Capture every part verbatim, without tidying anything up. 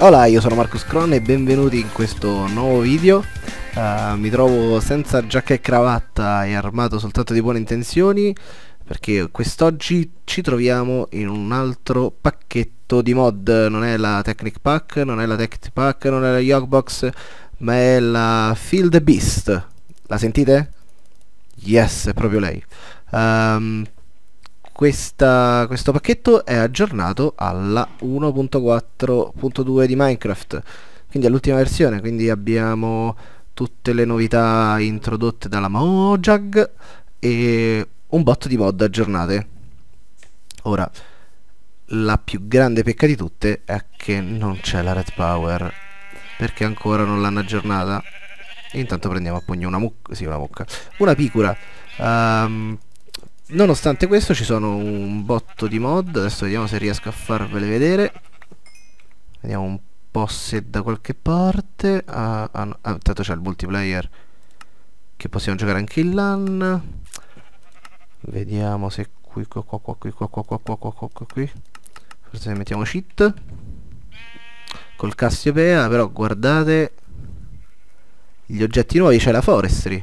Hola, io sono Marcus Cron e benvenuti in questo nuovo video. Uh, mi trovo senza giacca e cravatta e armato soltanto di buone intenzioni, perché quest'oggi ci troviamo in un altro pacchetto di mod. Non è la Technic Pack, non è la Tech Pack, non è la Yogbox, ma è la Feel the Beast. La sentite? Yes, è proprio lei. Um, Questa, questo pacchetto è aggiornato alla uno punto quattro punto due di Minecraft, quindi all'ultima versione, quindi abbiamo tutte le novità introdotte dalla Mojang e un botto di mod aggiornate. Ora, la più grande pecca di tutte è che non c'è la Red Power, perché ancora non l'hanno aggiornata. E intanto prendiamo a pugno una mucca, sì, una mucca, una picura. Um, Nonostante questo ci sono un botto di mod. Adesso vediamo se riesco a farvele vedere. Vediamo un po' se da qualche parte. Ah, ah, no. Ah, tanto c'è il multiplayer che possiamo giocare anche in LAN. Vediamo se qui qua qua qua qui qua qua qua qua qua qua qua qui. Forse ne mettiamo cheat col Cassiopeia. Però guardate gli oggetti nuovi. C'è la forestry.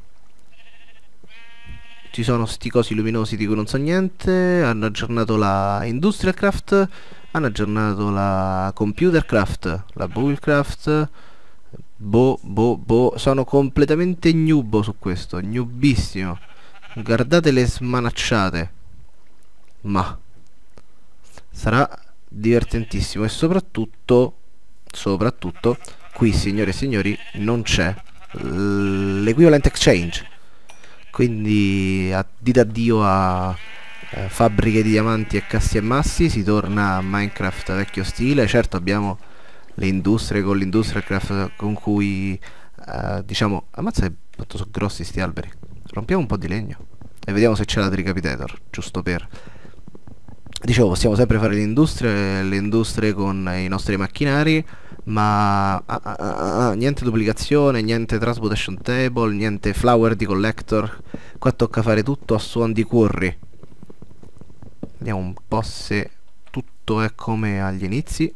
Ci sono sti cosi luminosi di cui non so niente. Hanno aggiornato la Industrial Craft. Hanno aggiornato la Computer Craft, la Bullcraft. Boh, boh, boh. Sono completamente nubo su questo. Nubissimo. Guardate le smanacciate. Ma sarà divertentissimo. E soprattutto Soprattutto qui, signore e signori, non c'è l'equivalent exchange. Quindi a, dite addio a eh, fabbriche di diamanti e cassi e massi. Si torna a Minecraft vecchio stile. Certo, abbiamo le industrie con l'Industrial Craft con cui eh, diciamo, ammazza quanto sono grossi sti alberi. Rompiamo un po' di legno e vediamo se c'è la Tricapitator, giusto per. Dicevo, possiamo sempre fare le industrie, le industrie con i nostri macchinari, ma ah, ah, ah, ah, niente duplicazione, niente transmutation table, niente flower di collector. Qua tocca fare tutto a suon di curry. Vediamo un po' se tutto è come agli inizi.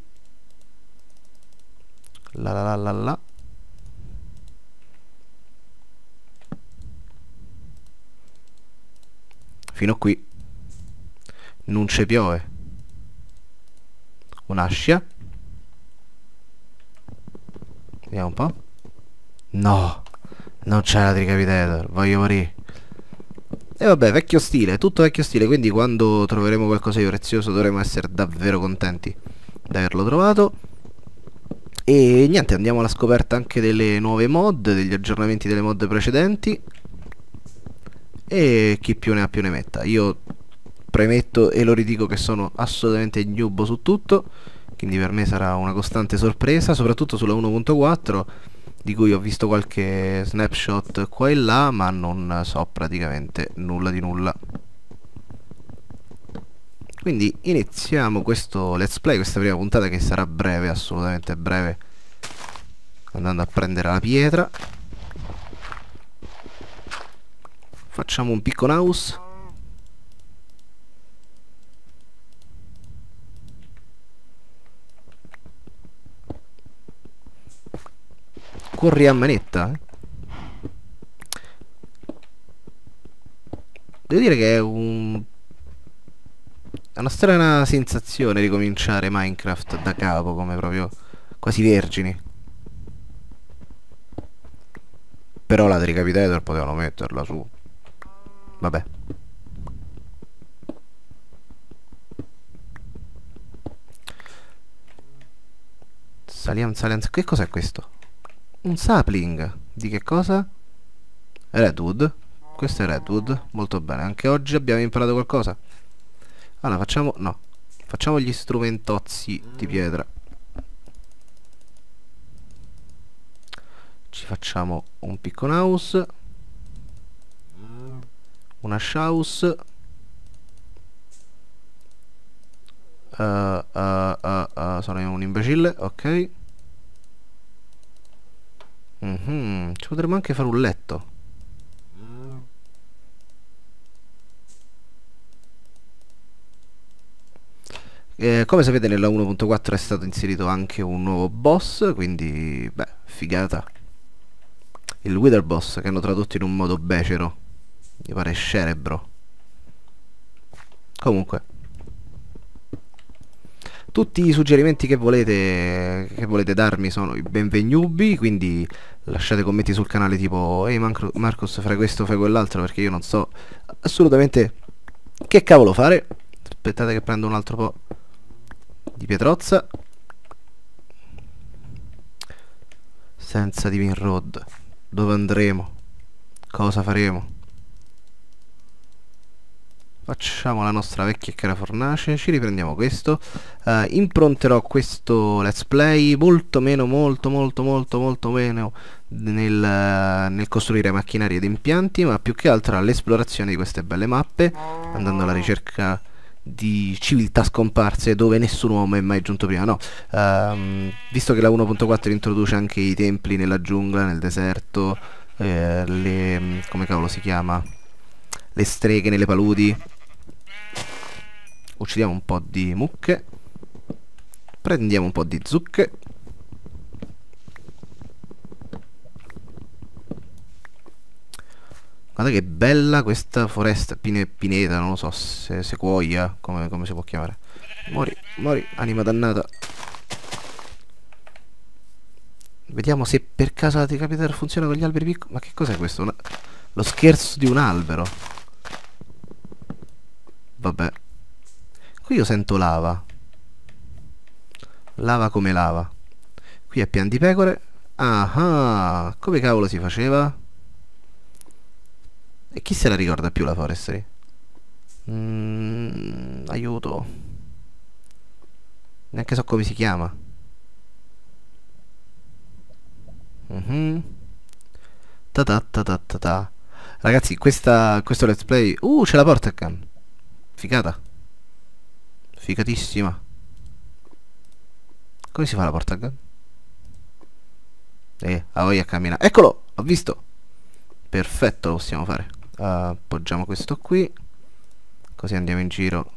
La la la la la. Fino a qui non ci piove. Un'ascia. Vediamo un po'. No, non c'è la Tricapitator, voglio morire. E vabbè, vecchio stile, tutto vecchio stile. Quindi quando troveremo qualcosa di prezioso dovremo essere davvero contenti di averlo trovato. E niente, andiamo alla scoperta anche delle nuove mod, degli aggiornamenti delle mod precedenti. E chi più ne ha più ne metta. Io premetto e lo ridico che sono assolutamente ignubo su tutto, quindi per me sarà una costante sorpresa, soprattutto sulla uno punto quattro, di cui ho visto qualche snapshot qua e là, ma non so praticamente nulla di nulla. Quindi iniziamo questo let's play, questa prima puntata, che sarà breve, assolutamente breve, andando a prendere la pietra. Facciamo un piccolo house. Corri a manetta, eh? Devo dire che è un è una strana sensazione ricominciare Minecraft da capo, come proprio quasi vergini. Però la Tricapitator potevano metterla su. Vabbè. Saliamo, saliamo. Che cos'è questo? Un sapling. Di che cosa? Redwood. Questo è Redwood. Molto bene. Anche oggi abbiamo imparato qualcosa. Allora facciamo. No. Facciamo gli strumentozzi di pietra. Ci facciamo un piccolo house. Una house. Uh, uh, uh, uh, sono un imbecille. Ok. Mm-hmm. Ci potremmo anche fare un letto. Eh, come sapete nella uno punto quattro è stato inserito anche un nuovo boss, quindi beh, figata. Il Wither Boss, che hanno tradotto in un modo becero. Mi pare Cerebro. Comunque, tutti i suggerimenti che volete, che volete darmi sono i benvenuti, quindi lasciate commenti sul canale tipo ehi Mancro- Marcos, fai questo, fai quell'altro, perché io non so assolutamente che cavolo fare. Aspettate che prendo un altro po' di pietrozza. Senza Divine Road, dove andremo? Cosa faremo? Facciamo la nostra vecchia e cara fornace, ci riprendiamo questo. Uh, impronterò questo let's play molto meno, molto, molto, molto, molto meno nel, uh, nel costruire macchinari ed impianti, ma più che altro all'esplorazione di queste belle mappe, andando alla ricerca di civiltà scomparse dove nessun uomo è mai giunto prima. No, um, visto che la uno punto quattro introduce anche i templi nella giungla, nel deserto, eh, le... come cavolo si chiama? Le streghe nelle paludi. Uccidiamo un po' di mucche. Prendiamo un po' di zucche. Guarda che bella questa foresta. Pine, pineta, non lo so, se, sequoia, come, come si può chiamare. Mori, mori, anima dannata. Vediamo se per caso la decapitator funziona con gli alberi piccoli. Ma che cos'è questo? Una... Lo scherzo di un albero. Vabbè. Qui io sento lava. Lava come lava. Qui è pian di pecore. Ah, come cavolo si faceva? E chi se la ricorda più la forestry? Mm, aiuto. Neanche so come si chiama. Mhm. Ta ta ta ta ta ta. Ragazzi, questa, questo let's play... Uh, c'è la portacan. Figata. Figatissima. Come si fa la portacan? Eh, ha voglia a camminare. Eccolo, ho visto. Perfetto, lo possiamo fare. Uh, appoggiamo questo qui. Così andiamo in giro.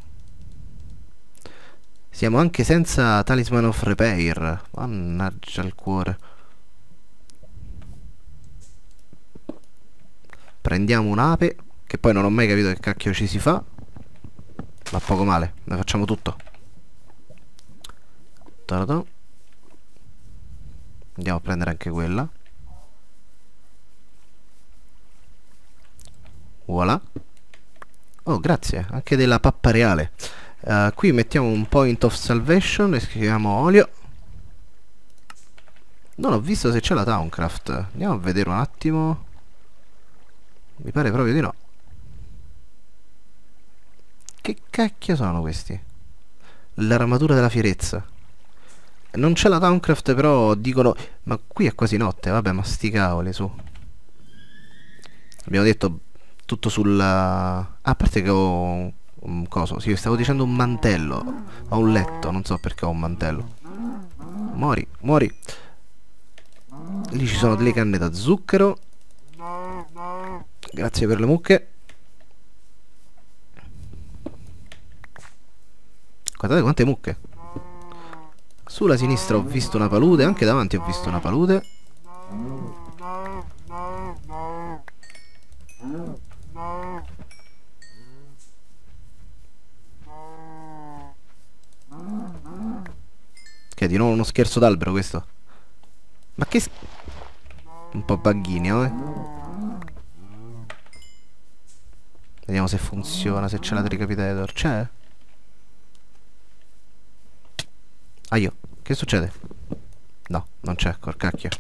Siamo anche senza Talisman of Repair. Mannaggia il cuore. Prendiamo un'ape, che poi non ho mai capito che cacchio ci si fa. Ma poco male, ne facciamo tutto. Ta-da-da. Andiamo a prendere anche quella. Voilà. Oh, grazie, anche della pappa reale. Uh, qui mettiamo un point of salvation e scriviamo olio. Non ho visto se c'è la Towncraft. Andiamo a vedere un attimo. Mi pare proprio di no. Che cacchio sono questi? L'armatura della fierezza. Non c'è la Towncraft, però dicono... Ma qui è quasi notte, vabbè, ma sti cavoli, su. Abbiamo detto tutto sulla... Ah, a parte che ho un coso, sì, stavo dicendo un mantello. Ho un letto, non so perché ho un mantello. Muori, muori. Lì ci sono delle canne da zucchero. Grazie per le mucche. Guardate quante mucche. Sulla sinistra ho visto una palude, anche davanti ho visto una palude. Che è di nuovo uno scherzo d'albero questo? Ma che... s- Un po' bugghino, eh. Vediamo se funziona, se c'è la Tricapitator. C'è? Ah, io. Che succede? No, non c'è, col cacchio.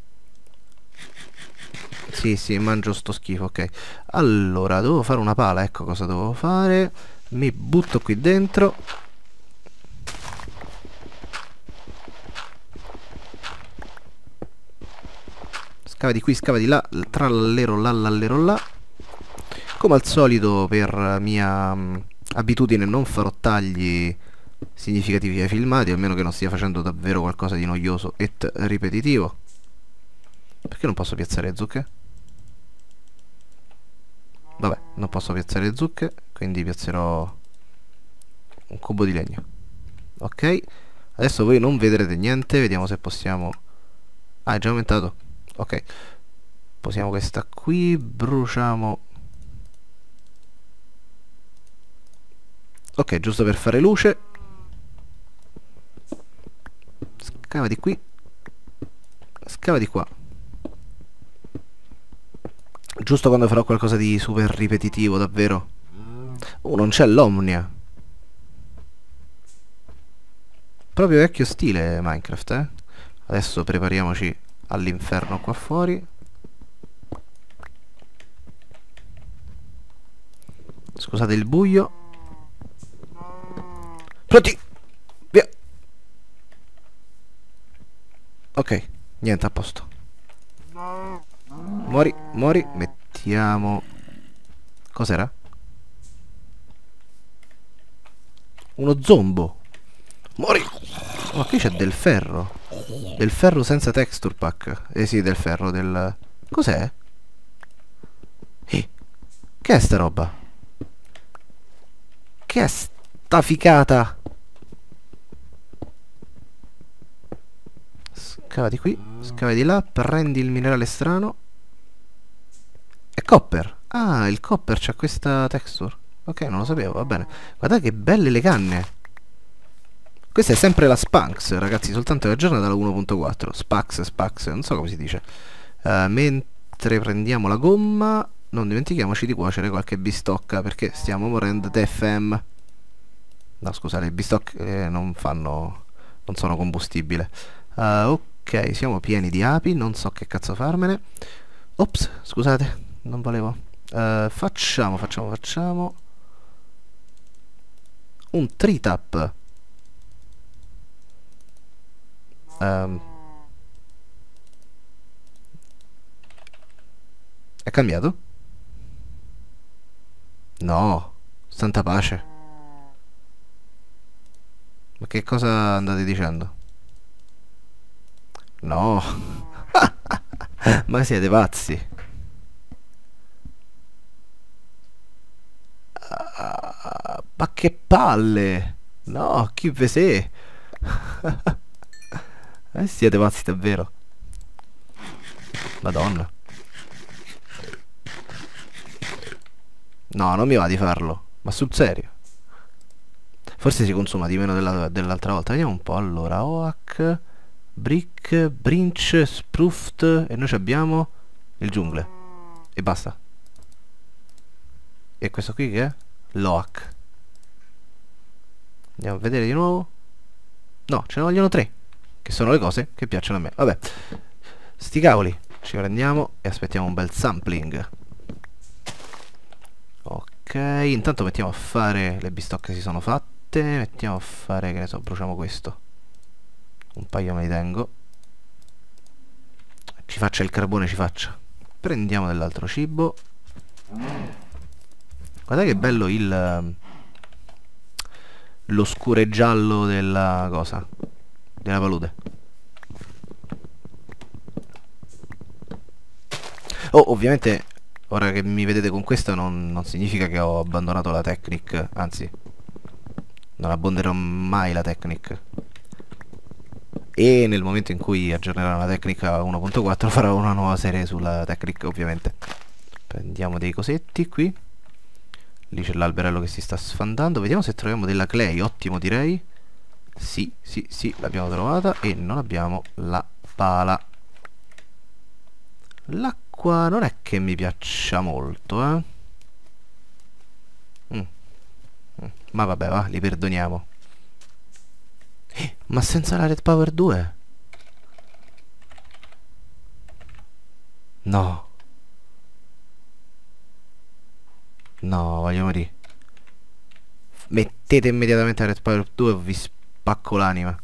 Sì, sì, mangio sto schifo, ok. Allora, devo fare una pala, ecco cosa devo fare. Mi butto qui dentro. Scava di qui, scava di là, trallallero là, lallero là. Come al solito, per mia mh, abitudine, non farò tagli significativi ai filmati, almeno che non stia facendo davvero qualcosa di noioso e ripetitivo. Perché non posso piazzare le zucche? Vabbè, non posso piazzare le zucche, quindi piazzerò un cubo di legno. Ok, adesso voi non vedrete niente. Vediamo se possiamo... Ah, è già aumentato. Ok, posiamo questa qui. Bruciamo. Ok, giusto per fare luce. Scava di qui. Scava di qua. Giusto quando farò qualcosa di super ripetitivo, davvero. Oh, non c'è l'Omnia. Proprio vecchio stile Minecraft, eh. Adesso prepariamoci all'inferno qua fuori. Scusate il buio. Pronti! Via! Ok, niente, a posto. Muori, muori. Mettiamo... Cos'era? Uno zombo. Muori! Oh, qui c'è del ferro. Del ferro senza texture pack. Eh sì, del ferro, del... Cos'è? Eh, che è sta roba? Che è sta ficata? Scava di qui, scava di là, prendi il minerale strano. È copper. Ah, il copper c'ha questa texture. Ok, non lo sapevo, va bene. Guardate che belle le canne. Questa è sempre la Spanx, ragazzi, soltanto è aggiornata alla uno punto quattro. Spax, Spax, non so come si dice. Uh, mentre prendiamo la gomma, non dimentichiamoci di cuocere qualche bistocca, perché stiamo morendo di fame. No, scusate, i bistocchi eh, non fanno... non sono combustibile. Uh, ok, siamo pieni di api, non so che cazzo farmene. Ops, scusate, non volevo. Uh, facciamo, facciamo, facciamo... un tritap. Um, è cambiato? No, santa pace. Ma che cosa andate dicendo? No. Ma siete pazzi? Ah, ma che palle! No, chi ve sei? Eh, siete pazzi davvero. Madonna. No, non mi va di farlo. Ma sul serio. Forse si consuma di meno della- dell'altra volta. Vediamo un po'. Allora, Oak, Brick, Brinch, Spruft. E noi ci abbiamo il giungle. E basta. E questo qui che è? L'Oak. Andiamo a vedere di nuovo. No, ce ne vogliono tre. Che sono le cose che piacciono a me. Vabbè. Sti cavoli. Ci prendiamo e aspettiamo un bel sampling. Ok, intanto mettiamo a fare le bistocche si sono fatte. Mettiamo a fare, che ne so, bruciamo questo. Un paio me li tengo. Ci faccia il carbone, ci faccia. Prendiamo dell'altro cibo. Guardate che bello il... lo scuro giallo della cosa. Della palude. Oh, ovviamente... ora che mi vedete con questo non, non significa che ho abbandonato la Technic, anzi, non abbonderò mai la Technic. E nel momento in cui aggiornerò la Technic a uno punto quattro farò una nuova serie sulla Technic, ovviamente. Prendiamo dei cosetti qui. Lì c'è l'alberello che si sta sfandando. Vediamo se troviamo della clay, ottimo direi. Sì, sì, sì, l'abbiamo trovata. E non abbiamo la pala. L'acqua non è che mi piaccia molto, eh. Mm. Mm. Ma vabbè, va, li perdoniamo. Eh, ma senza la Red Power due? No. No, voglio morire. Mettete immediatamente la Red Power due o vi spacco l'anima.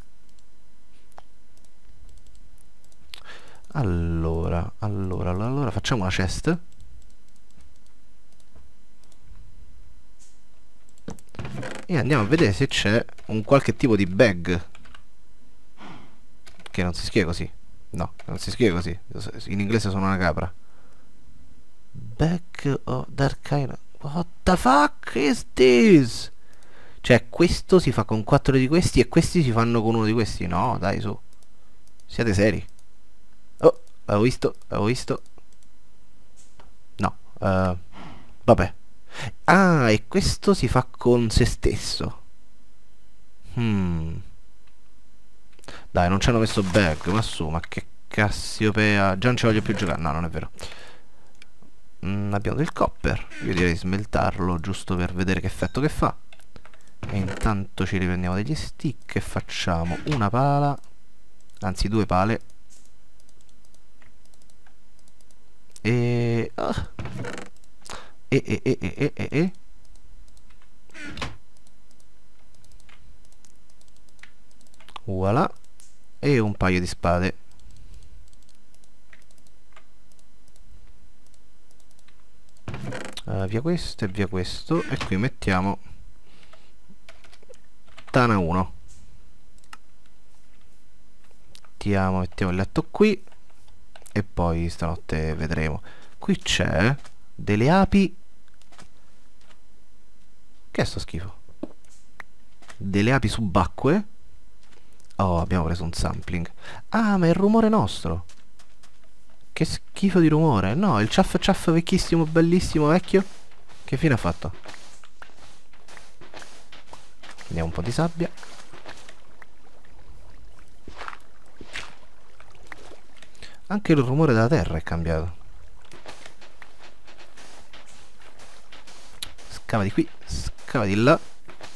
Allora, allora, allora, facciamo una chest. E andiamo a vedere se c'è un qualche tipo di bag. Che non si scrive così. No, non si scrive così. In inglese sono una capra. Bag of Dark Iron. What the fuck is this? Cioè, questo si fa con quattro di questi e questi si fanno con uno di questi. No, dai, su. Siete seri. Oh, avevo visto, avevo visto. No, uh, vabbè. Ah, e questo si fa con se stesso. Hmm. Dai, non ci hanno messo bag, ma su, ma che Cassiopea. Già non ci voglio più giocare. No, non è vero. Mm, abbiamo del copper. Io direi smeltarlo giusto per vedere che effetto che fa. E intanto ci riprendiamo degli stick e facciamo una pala, anzi due pale. E... Ah. E, e, e, e, e, e, e. Voilà. E un paio di spade. Uh, via questo e via questo. E qui mettiamo Tana uno. Mettiamo, mettiamo il letto qui. E poi stanotte vedremo. Qui c'è delle api. Che è sto schifo? Delle api subacquee. Oh, abbiamo preso un sampling. Ah, ma è il rumore nostro. Che schifo di rumore. No, il ciaff ciaff vecchissimo, bellissimo, vecchio. Che fine ha fatto? Prendiamo un po' di sabbia. Anche il rumore della terra è cambiato. Scava di qui, scava di là.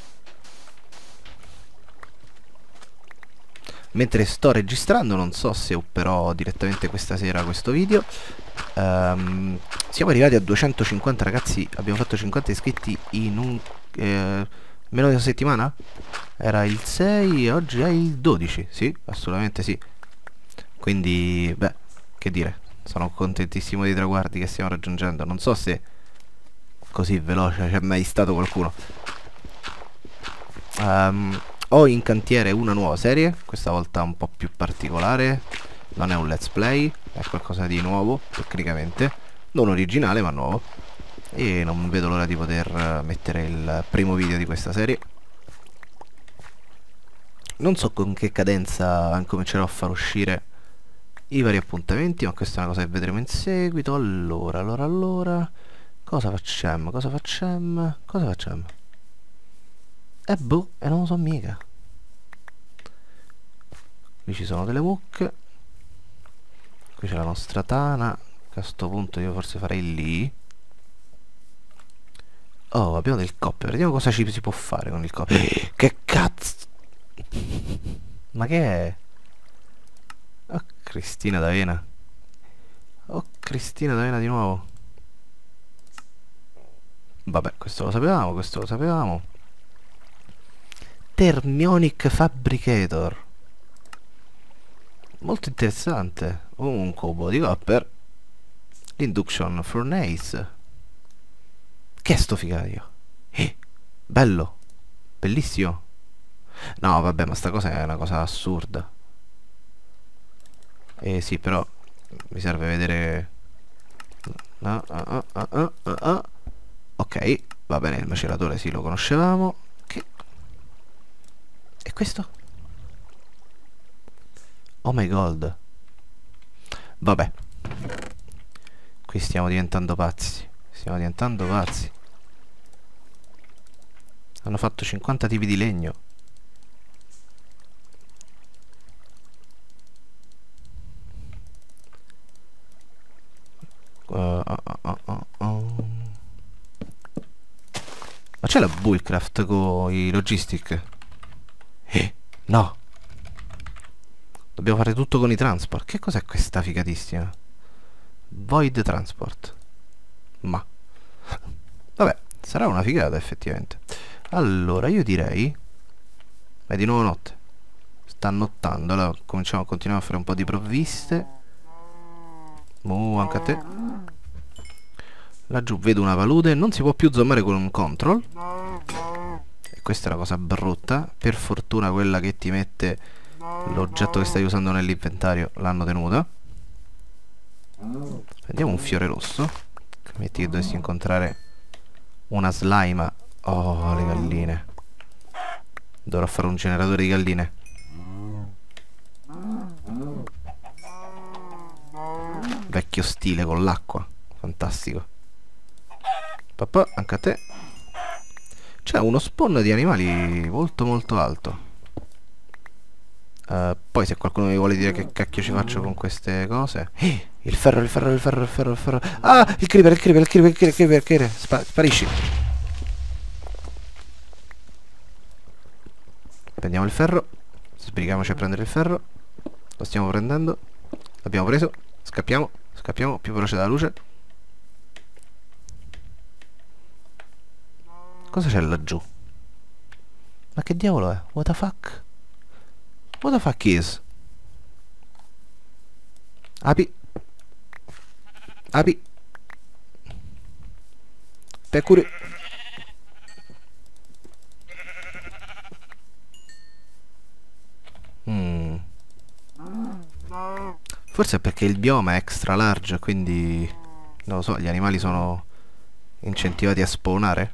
Mentre sto registrando, non so se upperò direttamente questa sera questo video. um, Siamo arrivati a duecentocinquanta, ragazzi. Abbiamo fatto cinquanta iscritti in un eh, meno di una settimana. Era il sei e oggi è il dodici. Sì, assolutamente sì. Quindi, beh, che dire, sono contentissimo dei traguardi che stiamo raggiungendo. Non so se così veloce c'è mai stato qualcuno. um, Ho in cantiere una nuova serie, questa volta un po' più particolare. Non è un let's play, è qualcosa di nuovo, tecnicamente. Non originale, ma nuovo. E non vedo l'ora di poter mettere il primo video di questa serie. Non so con che cadenza comincerò a far uscire i vari appuntamenti, ma questa è una cosa che vedremo in seguito. Allora, allora, allora... Cosa facciamo? Cosa facciamo? Cosa facciamo? E eh boh, e non lo so mica. Qui ci sono delle mucche. Qui c'è la nostra tana, che a sto punto io forse farei lì. Oh, abbiamo del copper. Vediamo cosa ci si può fare con il copper. Che cazzo! Ma che è? Oh, Cristina d'Avena. Oh, Cristina d'Avena di nuovo. Vabbè, questo lo sapevamo, questo lo sapevamo. Thermionic Fabricator. Molto interessante. Un cubo di copper. Induction Furnace. Che è sto figaio? Eh, bello. Bellissimo. No, vabbè, ma sta cosa è una cosa assurda. Eh sì, però mi serve vedere... No, ah, ah, ah, ah, ah. Ok, va bene, il maceratore sì, lo conoscevamo. Che... E questo? Oh my god. Vabbè. Qui stiamo diventando pazzi. Stiamo diventando pazzi. Hanno fatto cinquanta tipi di legno. Uh, uh, uh, uh, uh. Ma c'è la Bullcraft con i logistic? Eh, no. Dobbiamo fare tutto con i transport. Che cos'è questa figatissima? Void transport. Ma vabbè, sarà una figata effettivamente. Allora io direi... È di nuovo notte. Sta nottando. Allora cominciamo a continuare a fare un po' di provviste. Mu, anche a te. Laggiù vedo una palude. Non si può più zoomare con un control. E questa è una cosa brutta. Per fortuna quella che ti mette l'oggetto che stai usando nell'inventario l'hanno tenuta. Prendiamo un fiore rosso. Metti che dovessi incontrare una slime. Oh, le galline. Dovrò fare un generatore di galline. Vecchio stile con l'acqua. Fantastico. Papà, anche a te. C'è uno spawn di animali molto molto alto. Uh, poi se qualcuno mi vuole dire che cacchio ci faccio con queste cose. Eh, il ferro, il ferro, il ferro, il ferro, il ferro. Ah, il creeper, il creeper, il creeper, il creeper, il creeper, il creeper. Spa sparisci. Prendiamo il ferro. Sbrighiamoci a prendere il ferro. Lo stiamo prendendo. L'abbiamo preso. Scappiamo. Scappiamo più veloce della luce. Cosa c'è laggiù? Ma che diavolo è? What the fuck? What the fuck is? Api. Api. Peccuri. Mm. Forse è perché il bioma è extra large, quindi non lo so, gli animali sono incentivati a spawnare.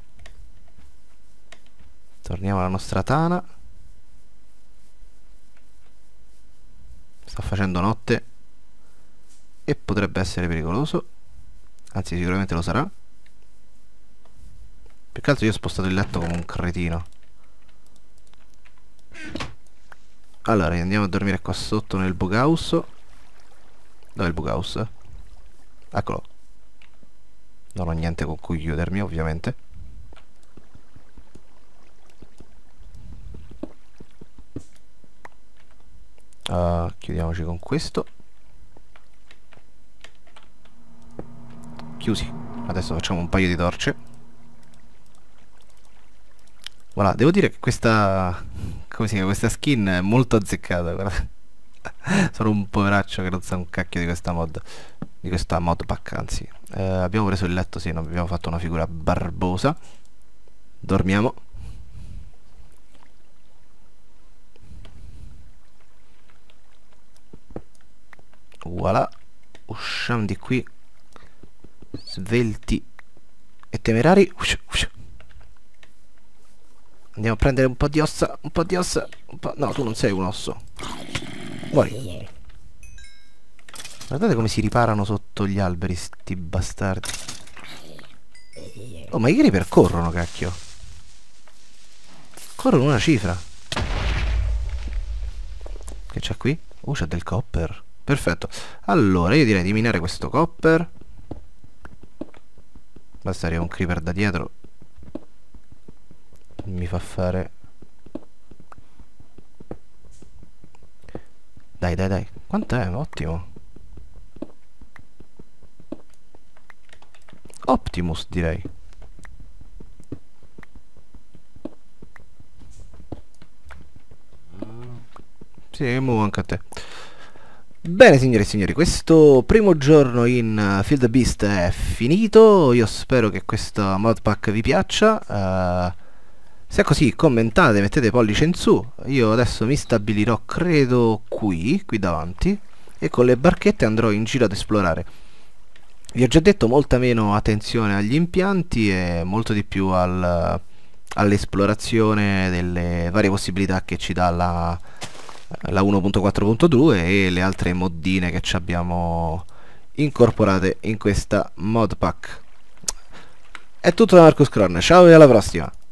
Torniamo alla nostra tana. Sta facendo notte e potrebbe essere pericoloso. Anzi, sicuramente lo sarà. Più che altro io ho spostato il letto come un cretino. Allora, andiamo a dormire qua sotto nel bughouse. Dov'è il bughouse? Eccolo. Non ho niente con cui chiudermi, ovviamente. Uh, chiudiamoci con questo. Chiusi. Adesso facciamo un paio di torce. Voilà, devo dire che questa... come si chiama? Questa skin è molto azzeccata, guarda. Sono un poveraccio che non sa un cacchio di questa mod. Di questa modpack, anzi. Eh, abbiamo preso il letto, sì, non abbiamo fatto una figura barbosa. Dormiamo. Voilà. Usciamo di qui. Svelti e temerari. Andiamo a prendere un po' di ossa. Un po' di ossa. Un po'... No, tu non sei un osso. Muori. Guardate come si riparano sotto gli alberi sti bastardi. Oh, ma i creeper corrono, cacchio. Corrono una cifra. Che c'è qui? Oh, c'è del copper. Perfetto. Allora, io direi di minare questo copper. Basta arriva un creeper da dietro. Mi fa fare... Dai, dai, dai. Quant'è? Ottimo. Optimus, direi. Sì, muovo anche a te. Bene, signore e signori, questo primo giorno in uh, Field Beast è finito. Io spero che questa modpack vi piaccia. Uh, se è così, commentate, mettete pollice in su. Io adesso mi stabilirò, credo, qui, qui davanti, e con le barchette andrò in giro ad esplorare. Vi ho già detto, molta meno attenzione agli impianti e molto di più al, all'esplorazione delle varie possibilità che ci dà la, la uno punto quattro punto due e le altre moddine che ci abbiamo incorporate in questa modpack. È tutto da Marcus Cron, ciao e alla prossima!